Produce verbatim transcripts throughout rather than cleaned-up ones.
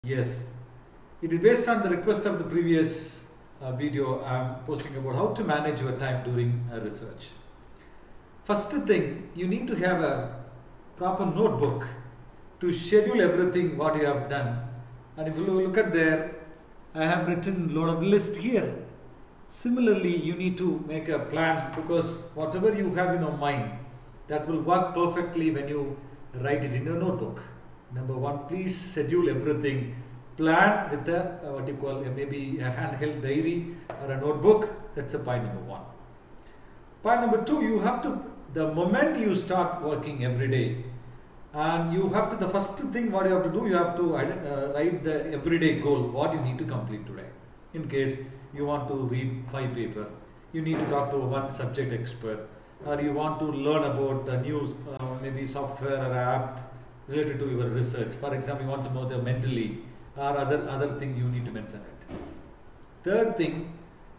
Yes, it is based on the request of the previous uh, video. I am posting about how to manage your time during uh, research. First thing, you need to have a proper notebook to schedule everything what you have done. And if you look at there, I have written a lot of list here. Similarly, you need to make a plan, because whatever you have in your mind, that will work perfectly when you write it in your notebook. Number one, please schedule everything. Plan with a uh, what you call a, maybe a handheld diary or a notebook. That's a point number one. Point number two, you have to, the moment you start working every day, and you have to, the first thing what you have to do, you have to uh, write the everyday goal, what you need to complete today. In case you want to read five paper, you need to talk to one subject expert, or you want to learn about the new uh, maybe software or app related to your research. For example, you want to know the mentally or other other thing, you need to mention it. Third thing,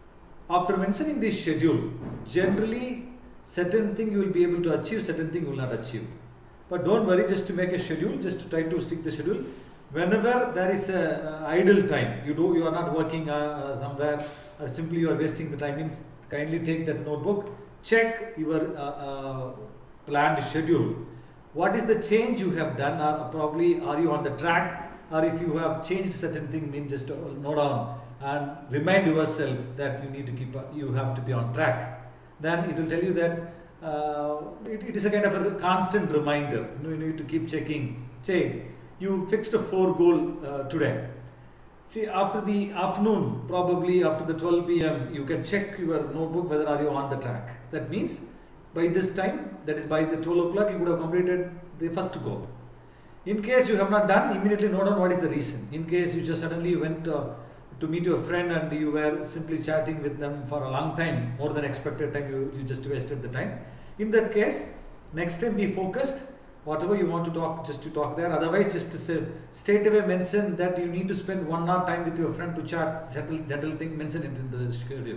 after mentioning this schedule, generally certain thing you will be able to achieve, certain thing you will not achieve. But don't worry, just to make a schedule, just to try to stick the schedule. Whenever there is a uh, idle time, you do you are not working uh, uh, somewhere, or simply you are wasting the time, means kindly take that notebook, check your uh, uh, planned schedule. What is the change you have done, or probably are you on the track, or if you have changed certain thing, means just note down and remind yourself that you need to keep, you have to be on track. Then it will tell you that uh, it, it is a kind of a constant reminder. You know, you need to keep checking. Say you fixed a four goal uh, today. See, after the afternoon, probably after the twelve P M, you can check your notebook whether are you on the track. That means by this time, that is by the twelve o'clock, you would have completed the first goal. In case you have not done, immediately note down what is the reason. In case you just suddenly went uh, to meet your friend and you were simply chatting with them for a long time, more than expected time, you, you just wasted the time. In that case, next time be focused. Whatever you want to talk, just to talk there. Otherwise, just to say, straight away mention that you need to spend one hour time with your friend to chat, general, general thing, mention it in the schedule.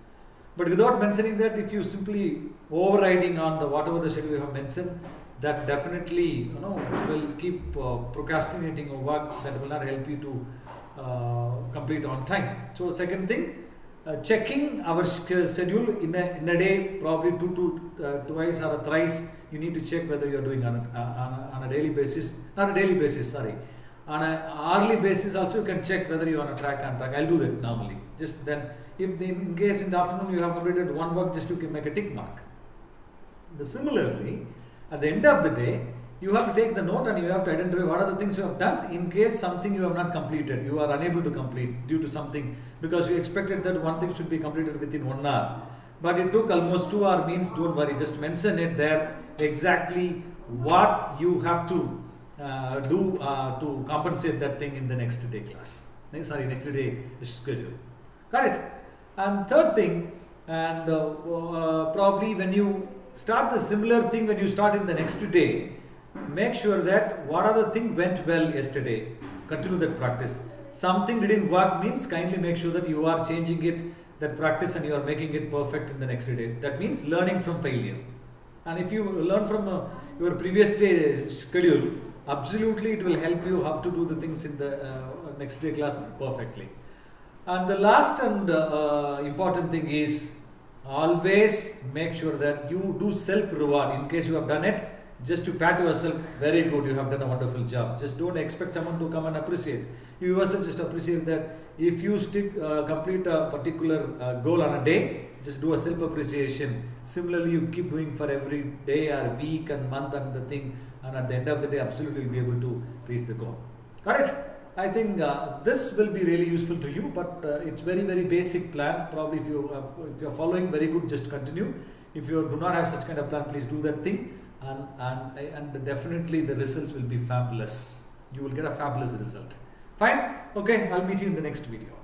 But without mentioning that, if you simply overriding on the whatever the schedule you have mentioned, that definitely you know will keep uh, procrastinating your work. That will not help you to uh, complete on time. So second thing, uh, checking our schedule in a, in a day, probably two to uh, twice or thrice. You need to check whether you are doing on a, on, a, on a daily basis, not a daily basis, sorry. On an hourly basis also you can check whether you are on a track on track. I'll do that normally. Just then, if the, in case in the afternoon you have completed one work, just you can make a tick mark. The, similarly, at the end of the day, you have to take the note and you have to identify what are the things you have done in case something you have not completed, you are unable to complete due to something, because you expected that one thing should be completed within one hour. But it took almost two hours, means don't worry, just mention it there exactly what you have to uh, do uh, to compensate that thing in the next day class. Next, sorry, next day schedule. Got it? And third thing, and uh, uh, probably when you start the similar thing, when you start in the next day, make sure that what are the thing went well yesterday. Continue that practice. Something didn't work, means kindly make sure that you are changing it, that practice, and you are making it perfect in the next day. That means learning from failure. And if you learn from uh, your previous day schedule, absolutely it will help you how to do the things in the uh, next day class perfectly. And the last and uh, important thing is, always make sure that you do self-reward. In case you have done it, just to pat yourself, very good, you have done a wonderful job. Just don't expect someone to come and appreciate. You yourself just appreciate that. If you stick, uh, complete a particular uh, goal on a day, just do a self-appreciation. Similarly, you keep doing for every day or week and month and the thing, and at the end of the day, absolutely you'll be able to reach the goal. Got it? I think uh, this will be really useful to you, but uh, it's very very basic plan. Probably if you uh, if you are following, very good, just continue. If you do not have such kind of plan, please do that thing, and and and definitely the results will be fabulous. You will get a fabulous result. Fine. Okay, I'll meet you in the next video.